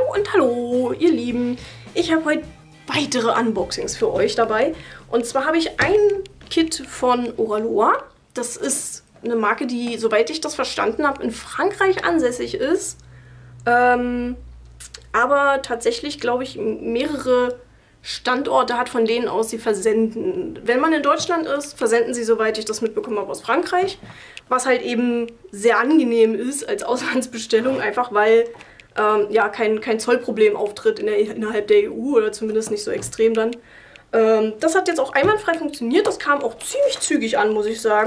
Hallo und hallo, ihr Lieben. Ich habe heute weitere Unboxings für euch dabei. Und zwar habe ich ein Kit von Oraloa. Das ist eine Marke, die, soweit ich das verstanden habe, in Frankreich ansässig ist. Aber tatsächlich, glaube ich, mehrere Standorte hat, von denen aus sie versenden. Wenn man in Deutschland ist, versenden sie, soweit ich das mitbekommen habe, aus Frankreich. Was halt eben sehr angenehm ist als Auslandsbestellung, einfach weil ja, kein Zollproblem auftritt innerhalb der EU oder zumindest nicht so extrem dann. Das hat jetzt auch einwandfrei funktioniert. Das kam auch ziemlich zügig an, muss ich sagen.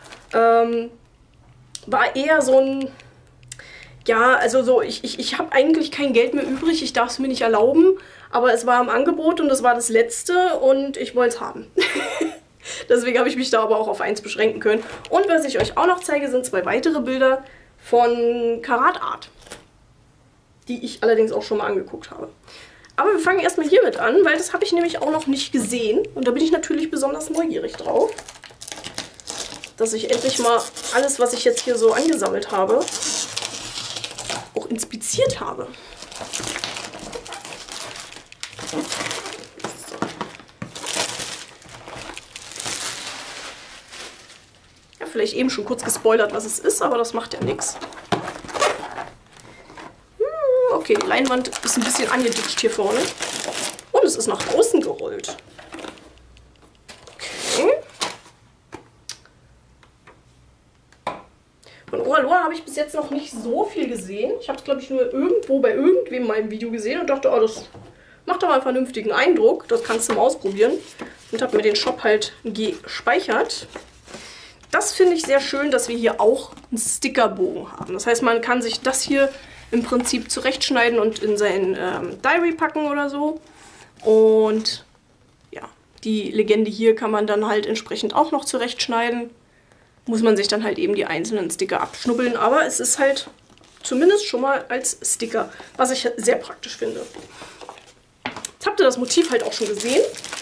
War eher so ein... Ja, also so, ich habe eigentlich kein Geld mehr übrig, ich darf es mir nicht erlauben, aber es war im Angebot und es war das letzte und ich wollte es haben. Deswegen habe ich mich da aber auch auf eins beschränken können. Und was ich euch auch noch zeige, sind 2 weitere Bilder von Karat Art, die ich allerdings auch schon mal angeguckt habe. Aber wir fangen erstmal hiermit an, weil das habe ich nämlich auch noch nicht gesehen und da bin ich natürlich besonders neugierig drauf, dass ich endlich mal alles, was ich jetzt hier so angesammelt habe, auch inspiziert habe. Ja, vielleicht eben schon kurz gespoilert, was es ist, aber das macht ja nichts. Okay, die Leinwand ist ein bisschen angeditscht hier vorne. Und es ist nach außen gerollt. Okay. Von Oraloa habe ich bis jetzt noch nicht so viel gesehen. Ich habe es, glaube ich, nur irgendwo bei irgendwem mal im Video gesehen und dachte, oh, das macht aber einen vernünftigen Eindruck. Das kannst du mal ausprobieren. Und habe mir den Shop halt gespeichert. Das finde ich sehr schön, dass wir hier auch einen Stickerbogen haben. Das heißt, man kann sich das hier im Prinzip zurechtschneiden und in sein Diary packen oder so. Und ja, die Legende hier kann man dann halt entsprechend auch noch zurechtschneiden. Muss man sich dann halt eben die einzelnen Sticker abschnubbeln, aber es ist halt zumindest schon mal als Sticker, was ich sehr praktisch finde. Jetzt habt ihr das Motiv halt auch schon gesehen.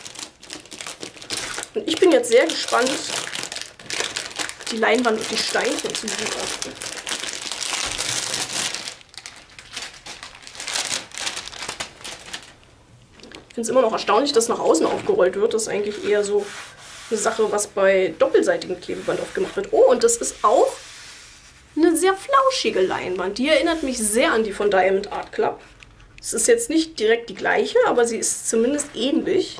Und ich bin jetzt sehr gespannt, die Leinwand und die Steinchen zu begutachten. Ich finde es immer noch erstaunlich, dass nach außen aufgerollt wird. Das ist eigentlich eher so eine Sache, was bei doppelseitigem Klebeband oft gemacht wird. Oh, und das ist auch eine sehr flauschige Leinwand. Die erinnert mich sehr an die von Diamond Art Club. Es ist jetzt nicht direkt die gleiche, aber sie ist zumindest ähnlich.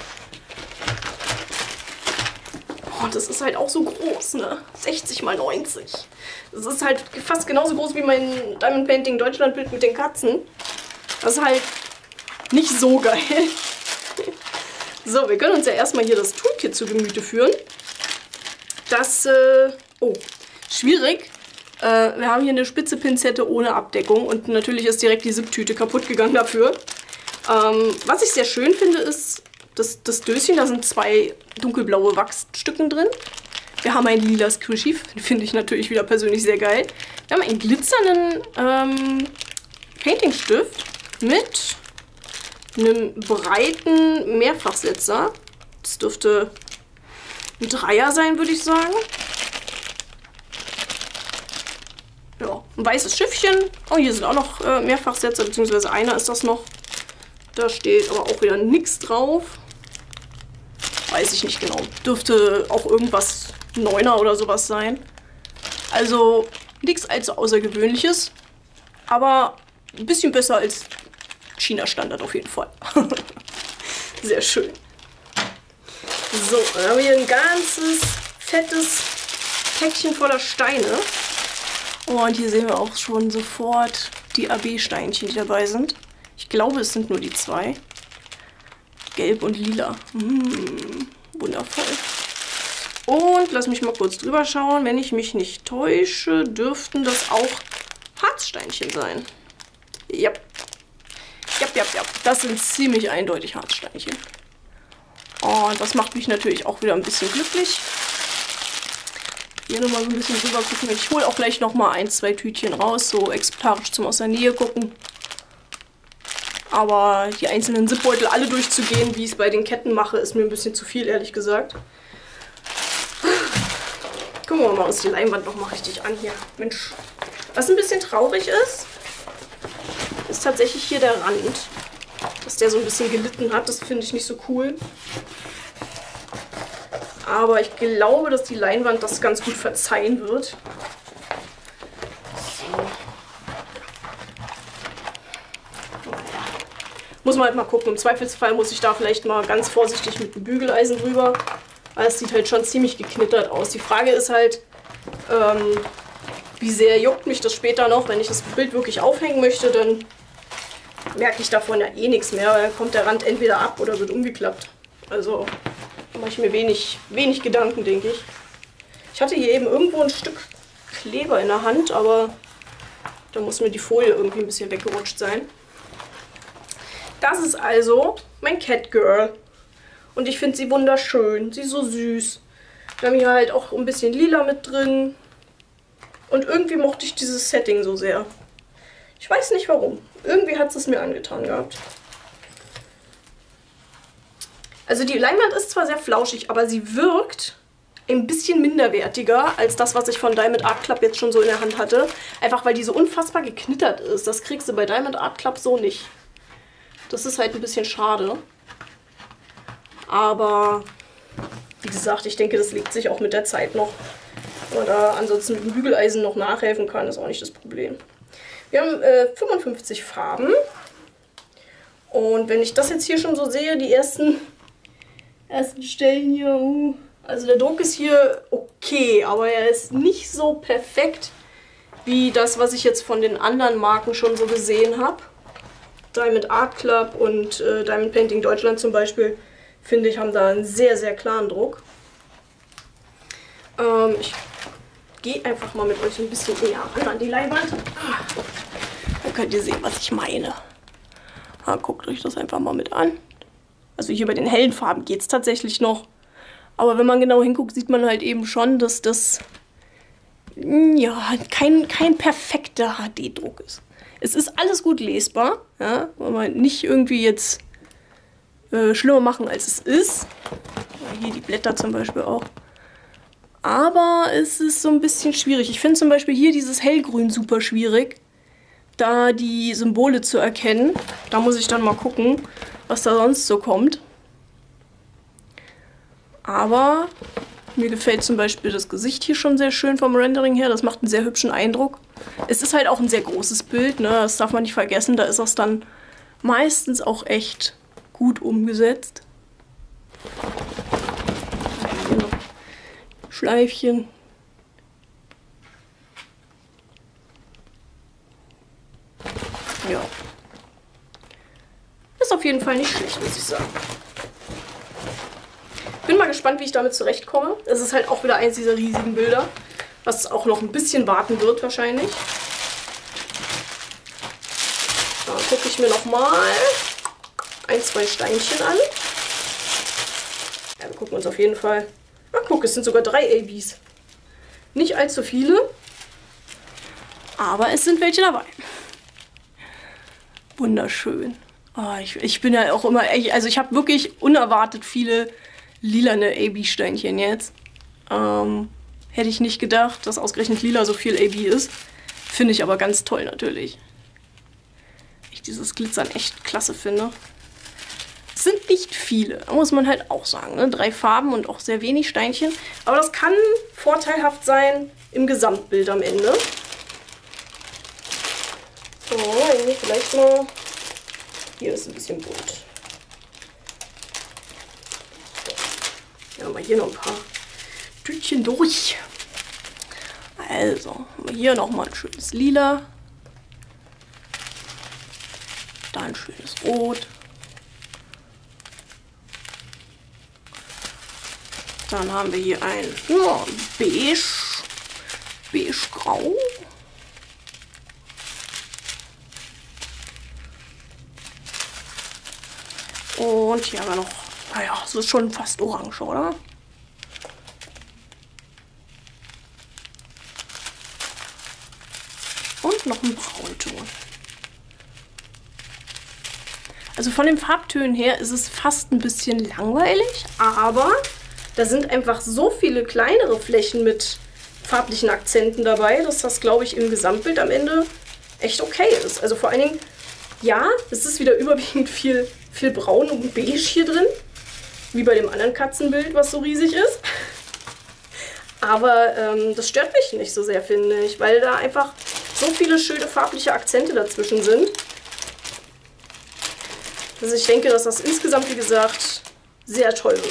Oh, das ist halt auch so groß, ne? 60 x 90. Das ist halt fast genauso groß wie mein Diamond Painting Deutschland Bild mit den Katzen. Das ist halt nicht so geil. So, wir können uns ja erstmal hier das Toolkit zu Gemüte führen. Das, oh, schwierig. Wir haben hier eine spitze Pinzette ohne Abdeckung und natürlich ist direkt die Zip-Tüte kaputt gegangen dafür. Was ich sehr schön finde, ist das Döschen. Da sind 2 dunkelblaue Wachsstücken drin. Wir haben ein lila Squishy, finde ich natürlich wieder persönlich sehr geil. Wir haben einen glitzernden Painting-Stift mit einem breiten Mehrfachsetzer. Das dürfte ein 3er sein, würde ich sagen. Ja, ein weißes Schiffchen. Oh, hier sind auch noch Mehrfachsetzer, beziehungsweise einer ist das noch. Da steht aber auch wieder nichts drauf. Weiß ich nicht genau. Dürfte auch irgendwas 9er oder sowas sein. Also nichts allzu Außergewöhnliches. Aber ein bisschen besser als China-Standard auf jeden Fall. Sehr schön. So, dann haben wir hier ein ganzes, fettes Päckchen voller Steine. Und hier sehen wir auch schon sofort die AB-Steinchen, die dabei sind. Ich glaube, es sind nur die 2. Gelb und lila. Wundervoll. Und lass mich mal kurz drüber schauen. Wenn ich mich nicht täusche, dürften das auch Harzsteinchen sein. Ja. Ja. Das sind ziemlich eindeutig Harzsteinchen. Und das macht mich natürlich auch wieder ein bisschen glücklich. Hier nochmal so ein bisschen drüber gucken. Ich hole auch gleich nochmal 1, 2 Tütchen raus, so exemplarisch zum aus der Nähe gucken. Aber die einzelnen Zipbeutel alle durchzugehen, wie ich es bei den Ketten mache, ist mir ein bisschen zu viel, ehrlich gesagt. Gucken wir mal uns die Leinwand nochmal richtig an hier. Mensch, was ein bisschen traurig ist, ist tatsächlich hier der Rand. Dass der so ein bisschen gelitten hat, das finde ich nicht so cool. Aber ich glaube, dass die Leinwand das ganz gut verzeihen wird. So. Muss man halt mal gucken. Im Zweifelsfall muss ich da vielleicht mal ganz vorsichtig mit dem Bügeleisen drüber. Weil es sieht halt schon ziemlich geknittert aus. Die Frage ist halt, wie sehr juckt mich das später noch. Wenn ich das Bild wirklich aufhängen möchte, dann merke ich davon ja eh nichts mehr. Weil dann kommt der Rand entweder ab oder wird umgeklappt. Also da mache ich mir wenig Gedanken, denke ich. Ich hatte hier eben irgendwo ein Stück Kleber in der Hand, aber da muss mir die Folie irgendwie ein bisschen weggerutscht sein. Das ist also mein Catgirl. Und ich finde sie wunderschön. Sie ist so süß. Wir haben hier halt auch ein bisschen lila mit drin. Und irgendwie mochte ich dieses Setting so sehr. Ich weiß nicht warum. Irgendwie hat es mir angetan gehabt. Also die Leinwand ist zwar sehr flauschig, aber sie wirkt ein bisschen minderwertiger als das, was ich von Diamond Art Club jetzt schon so in der Hand hatte. Einfach weil die so unfassbar geknittert ist. Das kriegst du bei Diamond Art Club so nicht. Das ist halt ein bisschen schade. Aber wie gesagt, ich denke, das legt sich auch mit der Zeit noch. Wenn man da ansonsten mit dem Bügeleisen noch nachhelfen kann, ist auch nicht das Problem. Wir haben 55 Farben. Und wenn ich das jetzt hier schon so sehe, die ersten Stellen hier, also der Druck ist hier okay, aber er ist nicht so perfekt wie das, was ich jetzt von den anderen Marken schon so gesehen habe. Diamond Art Club und Diamond Painting Deutschland zum Beispiel, finde ich, haben da einen sehr, sehr klaren Druck. Ich gehe einfach mal mit euch ein bisschen näher ran an die Leinwand. Dann könnt ihr sehen, was ich meine. Guckt euch das einfach mal mit an. Also hier bei den hellen Farben geht es tatsächlich noch. Aber wenn man genau hinguckt, sieht man halt eben schon, dass das ja kein perfekter HD-Druck ist. Es ist alles gut lesbar, ja, weil man nicht irgendwie jetzt schlimmer machen, als es ist. Hier die Blätter zum Beispiel auch. Aber es ist so ein bisschen schwierig. Ich finde zum Beispiel hier dieses Hellgrün super schwierig, da die Symbole zu erkennen. Da muss ich dann mal gucken, was da sonst so kommt. Aber mir gefällt zum Beispiel das Gesicht hier schon sehr schön vom Rendering her. Das macht einen sehr hübschen Eindruck. Es ist halt auch ein sehr großes Bild, ne? Das darf man nicht vergessen. Da ist das dann meistens auch echt gut umgesetzt. Hier noch Schleifchen. Ja. Ist auf jeden Fall nicht schlecht, muss ich sagen. Bin mal gespannt, wie ich damit zurechtkomme. Es ist halt auch wieder eins dieser riesigen Bilder, was auch noch ein bisschen warten wird wahrscheinlich. Da gucke ich mir noch mal ein, zwei Steinchen an. Ja, wir gucken uns auf jeden Fall... Ach, guck, es sind sogar 3 ABs. Nicht allzu viele, aber es sind welche dabei. Wunderschön. Oh, ich bin ja auch immer... Also ich habe wirklich unerwartet viele lilane AB-Steinchen jetzt. Hätte ich nicht gedacht, dass ausgerechnet lila so viel AB ist. Finde ich aber ganz toll natürlich. Ich dieses Glitzern echt klasse finde. Es sind nicht viele, muss man halt auch sagen. Ne? 3 Farben und auch sehr wenig Steinchen. Aber das kann vorteilhaft sein im Gesamtbild am Ende. So, irgendwie vielleicht mal... Hier ist ein bisschen bunt. Ja, mal hier noch ein paar Tütchen durch. Also, haben wir hier nochmal ein schönes Lila. Da ein schönes Rot. Dann haben wir hier ein beige-grau. Und hier haben wir noch, naja, es ist schon fast orange, oder? Und noch ein Braunton. Also von den Farbtönen her ist es fast ein bisschen langweilig, aber da sind einfach so viele kleinere Flächen mit farblichen Akzenten dabei, dass das, glaube ich, im Gesamtbild am Ende echt okay ist. Also vor allen Dingen Ja, es ist wieder überwiegend viel braun und beige hier drin. Wie bei dem anderen Katzenbild, was so riesig ist. Aber das stört mich nicht so sehr, finde ich, weil da einfach so viele schöne farbliche Akzente dazwischen sind. Also ich denke, dass das insgesamt, wie gesagt, sehr toll wird.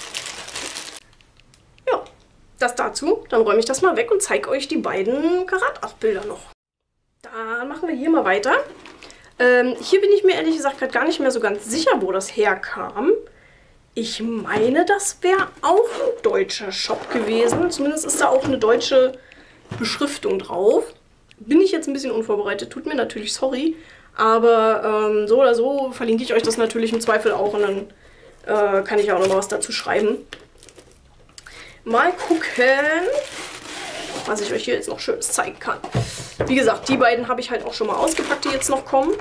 Ja, das dazu. Dann räume ich das mal weg und zeige euch die beiden Karat-8-Bilder noch. Dann machen wir hier mal weiter. Hier bin ich mir ehrlich gesagt gerade gar nicht mehr so ganz sicher, wo das herkam. Ich meine, das wäre auch ein deutscher Shop gewesen. Zumindest ist da auch eine deutsche Beschriftung drauf. Bin ich jetzt ein bisschen unvorbereitet, tut mir natürlich sorry. Aber so oder so verlinke ich euch das natürlich im Zweifel auch und dann kann ich auch noch mal was dazu schreiben. Mal gucken, was ich euch hier jetzt noch Schönes zeigen kann. Wie gesagt, die beiden habe ich halt auch schon mal ausgepackt, die jetzt noch kommen.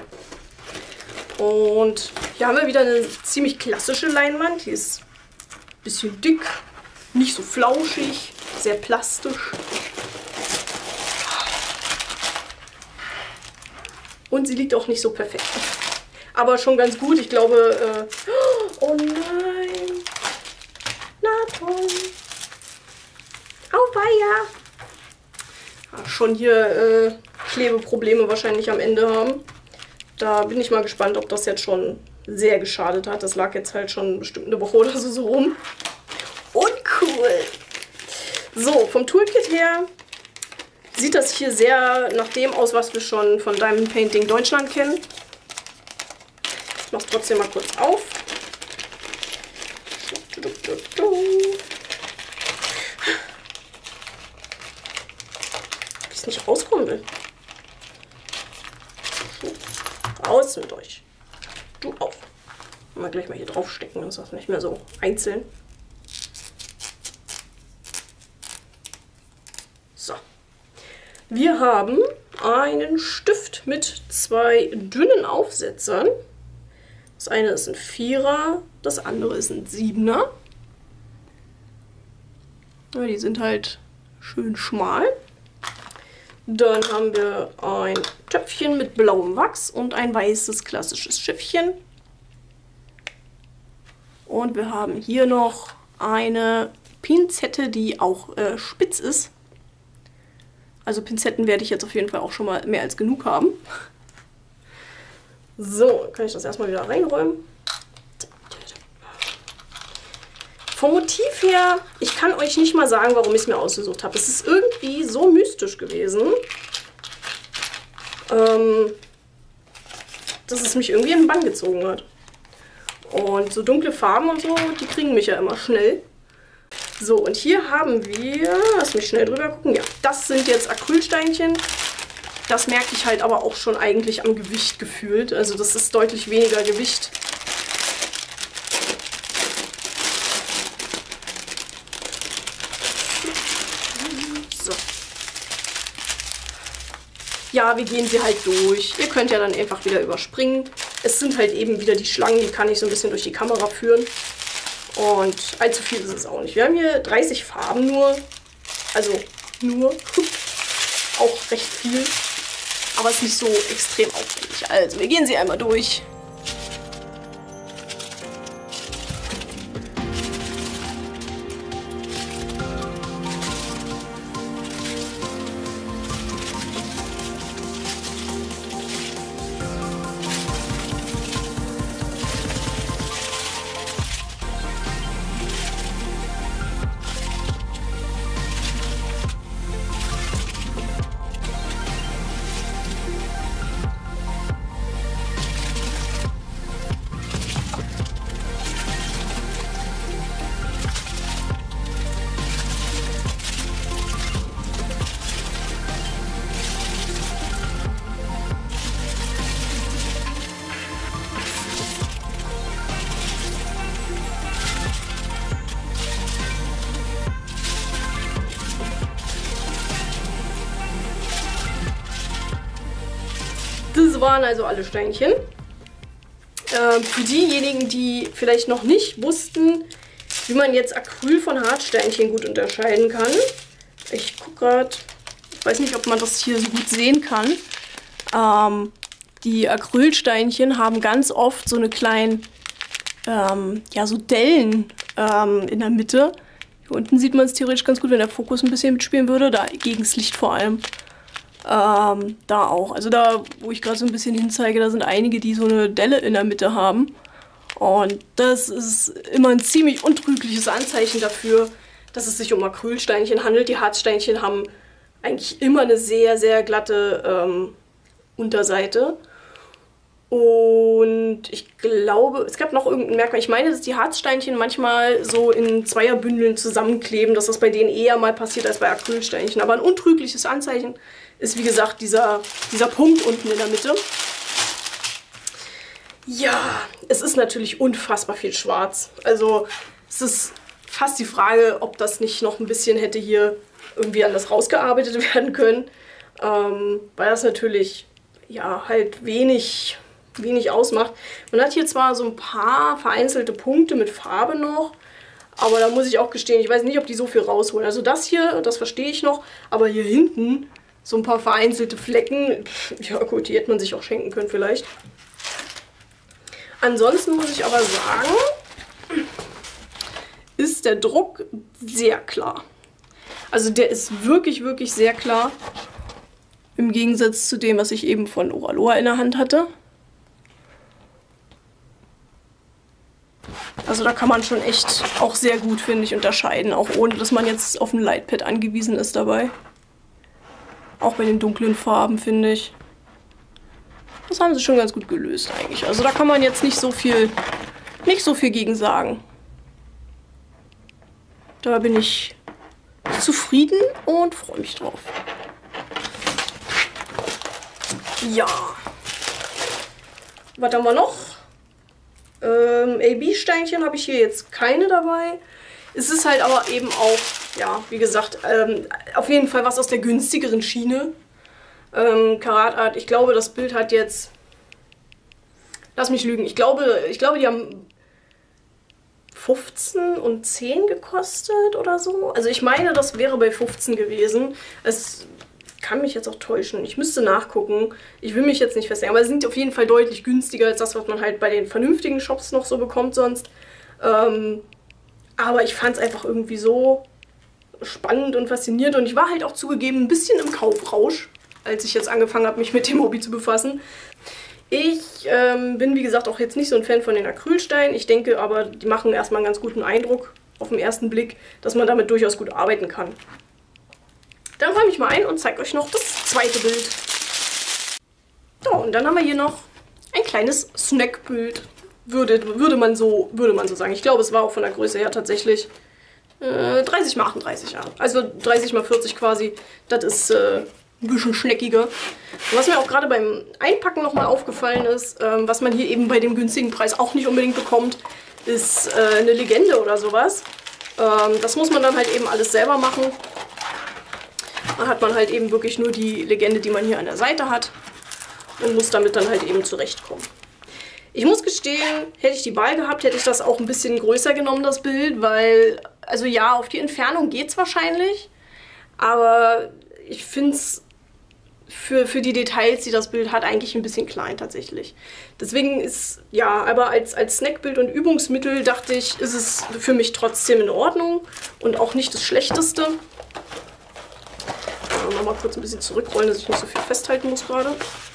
Und hier haben wir wieder eine ziemlich klassische Leinwand. Die ist ein bisschen dick, nicht so flauschig, sehr plastisch. Und sie liegt auch nicht so perfekt. Aber schon ganz gut. Ich glaube, oh nein. Na toll. Auweia. Schon hier Klebeprobleme wahrscheinlich am Ende haben. Da bin ich mal gespannt, ob das jetzt schon sehr geschadet hat. Das lag jetzt halt schon bestimmt eine Woche oder so rum. Uncool. So, vom Toolkit her sieht das hier sehr nach dem aus, was wir schon von Diamond Painting Deutschland kennen. Ich mache es trotzdem mal kurz auf. Ob ich es nicht rauskommen will. Raus mit euch. Du auch. Mal gleich mal hier drauf stecken, dann ist das nicht mehr so einzeln. So. Wir haben einen Stift mit zwei dünnen Aufsetzern. Das eine ist ein 4er, das andere ist ein 7er. Ja, die sind halt schön schmal. Dann haben wir ein Töpfchen mit blauem Wachs und ein weißes klassisches Schiffchen. Und wir haben hier noch eine Pinzette, die auch spitz ist. Also Pinzetten werde ich jetzt auf jeden Fall auch schon mal mehr als genug haben. So, kann ich das erstmal wieder reinräumen. Vom Motiv her, ich kann euch nicht mal sagen, warum ich es mir ausgesucht habe. Es ist irgendwie so mystisch gewesen, dass es mich irgendwie in den Bann gezogen hat. Und so dunkle Farben und so, die kriegen mich ja immer schnell. So, und hier haben wir, lass mich schnell drüber gucken, ja, das sind jetzt Acrylsteinchen. Das merke ich halt aber auch schon eigentlich am Gewicht gefühlt. Also das ist deutlich weniger Gewicht. So. Ja, wir gehen sie halt durch. Ihr könnt ja dann einfach wieder überspringen. Es sind halt eben wieder die Schlangen, die kann ich so ein bisschen durch die Kamera führen. Und allzu viel ist es auch nicht. Wir haben hier 30 Farben nur. Also nur. Auch recht viel. Aber es ist nicht so extrem aufwendig. Also wir gehen sie einmal durch. Das waren also alle Steinchen. Für diejenigen, die vielleicht noch nicht wussten, wie man jetzt Acryl von Hartsteinchen gut unterscheiden kann. Ich gucke gerade, ich weiß nicht, ob man das hier so gut sehen kann. Die Acrylsteinchen haben ganz oft so eine kleinen, ja, so Dellen in der Mitte. Hier unten sieht man es theoretisch ganz gut, wenn der Fokus ein bisschen mitspielen würde. Da gegen das Licht vor allem. Da auch. Also da, wo ich gerade so ein bisschen hinzeige, da sind einige, die so eine Delle in der Mitte haben. Und das ist immer ein ziemlich untrügliches Anzeichen dafür, dass es sich um Acrylsteinchen handelt. Die Harzsteinchen haben eigentlich immer eine sehr, sehr glatte Unterseite. Und ich glaube, es gab noch irgendein Merkmal. Ich meine, dass die Harzsteinchen manchmal so in Zweierbündeln zusammenkleben, dass das bei denen eher mal passiert als bei Acrylsteinchen. Aber ein untrügliches Anzeichen ist, wie gesagt, dieser Punkt unten in der Mitte. Ja, es ist natürlich unfassbar viel schwarz. Also es ist fast die Frage, ob das nicht noch ein bisschen hätte hier irgendwie anders rausgearbeitet werden können. Weil das natürlich ja halt wenig ausmacht. Man hat hier zwar so ein paar vereinzelte Punkte mit Farbe noch, aber da muss ich auch gestehen, ich weiß nicht, ob die so viel rausholen. Also das hier, das verstehe ich noch, aber hier hinten so ein paar vereinzelte Flecken, ja gut, die hätte man sich auch schenken können vielleicht. Ansonsten muss ich aber sagen, ist der Druck sehr klar. Also der ist wirklich, wirklich sehr klar. Im Gegensatz zu dem, was ich eben von Oraloa in der Hand hatte. Also da kann man schon echt auch sehr gut, finde ich, unterscheiden. Auch ohne, dass man jetzt auf ein Lightpad angewiesen ist dabei. Auch bei den dunklen Farben, finde ich. Das haben sie schon ganz gut gelöst eigentlich. Also da kann man jetzt nicht so viel gegen sagen. Da bin ich zufrieden und freue mich drauf. Ja. Was haben wir noch? AB-Steinchen habe ich hier jetzt keine dabei. Es ist halt aber eben auch, ja, wie gesagt, auf jeden Fall was aus der günstigeren Schiene. Karatart, ich glaube, das Bild hat jetzt, lass mich lügen, ich glaube, die haben 15 und 10 gekostet oder so. Also ich meine, das wäre bei 15 gewesen. Es kann mich jetzt auch täuschen. Ich müsste nachgucken. Ich will mich jetzt nicht festlegen. Aber sie sind auf jeden Fall deutlich günstiger als das, was man halt bei den vernünftigen Shops noch so bekommt sonst. Aber ich fand es einfach irgendwie so spannend und faszinierend. Und ich war halt auch zugegeben ein bisschen im Kaufrausch, als ich jetzt angefangen habe, mich mit dem Hobby zu befassen. Ich bin, wie gesagt, auch jetzt nicht so ein Fan von den Acrylsteinen. Ich denke aber, die machen erstmal einen ganz guten Eindruck auf den ersten Blick, dass man damit durchaus gut arbeiten kann. Dann räume ich mal ein und zeige euch noch das zweite Bild. So, und dann haben wir hier noch ein kleines Snackbild. Würde man so sagen. Ich glaube, es war auch von der Größe her tatsächlich 30 x 38, ja. Also 30 x 40 quasi. Das ist ein bisschen schneckiger. Und was mir auch gerade beim Einpacken nochmal aufgefallen ist, was man hier eben bei dem günstigen Preis auch nicht unbedingt bekommt, ist eine Legende oder sowas. Das muss man dann halt eben alles selber machen. Dann hat man halt eben wirklich nur die Legende, die man hier an der Seite hat und muss damit dann halt eben zurechtkommen. Ich muss gestehen, hätte ich die Wahl gehabt, hätte ich das auch ein bisschen größer genommen, das Bild, weil, also ja, auf die Entfernung geht es wahrscheinlich, aber ich finde es für die Details, die das Bild hat, eigentlich ein bisschen klein tatsächlich. Deswegen ist, ja, aber als Snackbild und Übungsmittel, dachte ich, ist es für mich trotzdem in Ordnung und auch nicht das Schlechteste. Mal kurz ein bisschen zurückrollen, dass ich nicht so viel festhalten muss gerade.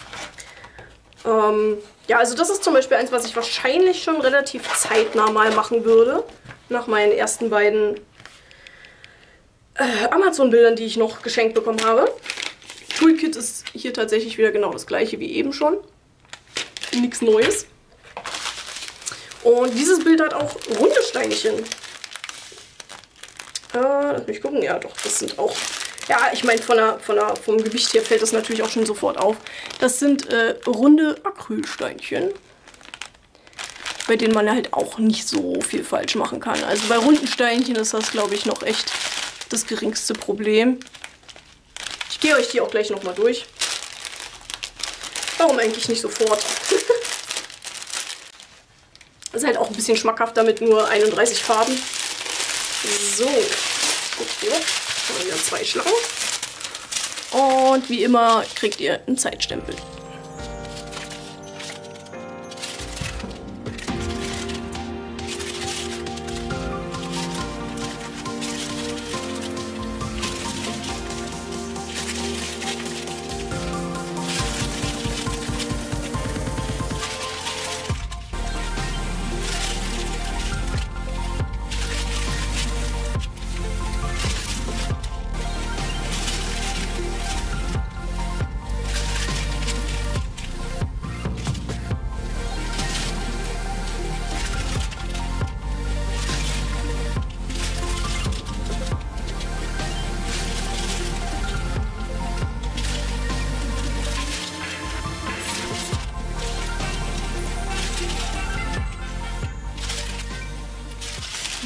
Ja, also das ist zum Beispiel eins, was ich wahrscheinlich schon relativ zeitnah mal machen würde. Nach meinen ersten beiden Amazon-Bildern, die ich noch geschenkt bekommen habe. Toolkit ist hier tatsächlich wieder genau das gleiche wie eben schon. Nichts Neues. Und dieses Bild hat auch runde Steinchen. Lass mich gucken. Ja, doch, das sind auch... Ja, ich meine, vom Gewicht her fällt das natürlich auch schon sofort auf. Das sind runde Acrylsteinchen, bei denen man halt auch nicht so viel falsch machen kann. Also bei runden Steinchen ist das, glaube ich, noch echt das geringste Problem. Ich gehe euch die auch gleich nochmal durch. Warum eigentlich nicht sofort? Das ist halt auch ein bisschen schmackhafter mit nur 31 Farben. So, gut, haben wir wieder 2 Schlangen. Und wie immer kriegt ihr einen Zeitstempel.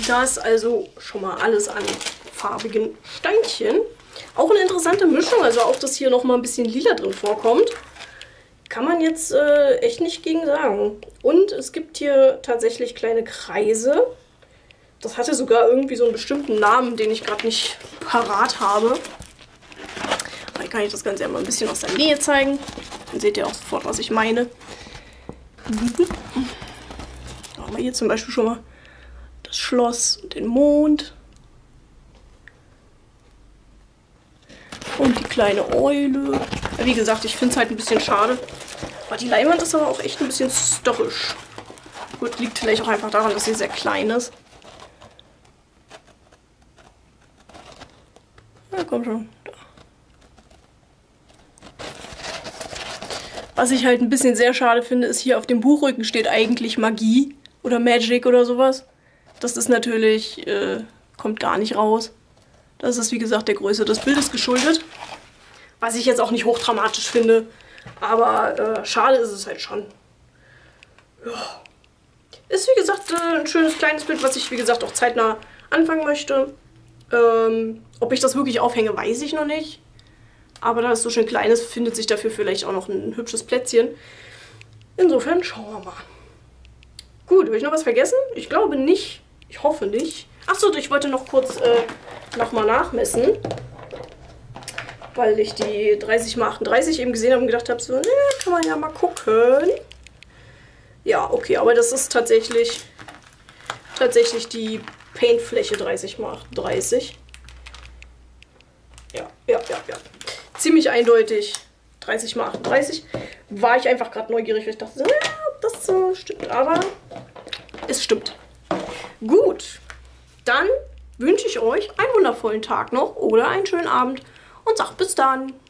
Das also schon mal alles an farbigen Steinchen. Auch eine interessante Mischung, also auch, dass hier noch mal ein bisschen lila drin vorkommt. Kann man jetzt echt nicht gegen sagen. Und es gibt hier tatsächlich kleine Kreise. Das hatte sogar irgendwie so einen bestimmten Namen, den ich gerade nicht parat habe. Vielleicht kann ich das Ganze ja mal ein bisschen aus der Nähe zeigen. Dann seht ihr auch sofort, was ich meine. Da haben wir hier zum Beispiel schon mal das Schloss und den Mond. Und die kleine Eule. Ja, wie gesagt, ich finde es halt ein bisschen schade. Aber die Leinwand ist aber auch echt ein bisschen störrisch. Gut, liegt vielleicht auch einfach daran, dass sie sehr klein ist. Ja, komm schon. Da. Was ich halt ein bisschen sehr schade finde, ist hier auf dem Buchrücken steht eigentlich Magie oder Magic oder sowas. Das ist natürlich, kommt gar nicht raus. Das ist, wie gesagt, der Größe des Bildes geschuldet. Was ich jetzt auch nicht hochdramatisch finde. Aber schade ist es halt schon. Ja. Ist, wie gesagt, ein schönes kleines Bild, was ich, wie gesagt, auch zeitnah anfangen möchte. Ob ich das wirklich aufhänge, weiß ich noch nicht. Aber da es so schön klein ist, findet sich dafür vielleicht auch noch ein hübsches Plätzchen. Insofern schauen wir mal. Gut, habe ich noch was vergessen? Ich glaube nicht. Ich hoffe nicht. Achso, ich wollte noch kurz nochmal nachmessen. Weil ich die 30×38 eben gesehen habe und gedacht habe, so, ne, kann man ja mal gucken. Ja, okay, aber das ist tatsächlich die Paintfläche 30×30. Ja. Ziemlich eindeutig 30×38. War ich einfach gerade neugierig, weil ich dachte, ja, ob das so stimmt, aber es stimmt. Gut, dann wünsche ich euch einen wundervollen Tag noch oder einen schönen Abend und sag bis dann.